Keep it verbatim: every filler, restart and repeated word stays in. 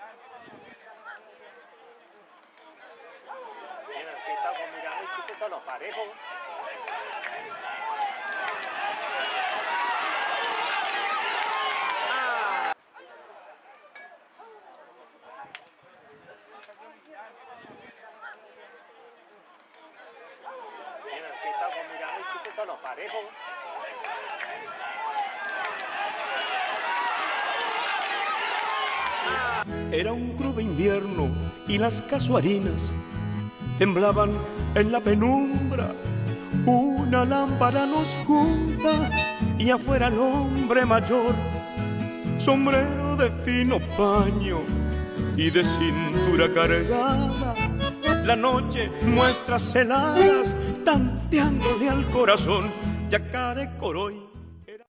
Mira, aquí estamos mirando el chiquito los parejos. Mira, aquí estamos mirando el chiquito los parejos. Era un crudo invierno y las casuarinas temblaban en la penumbra. Una lámpara nos junta y afuera el hombre mayor, sombrero de fino paño y de cintura cargada. La noche muestras heladas tanteándole al corazón, Yacarecoroy.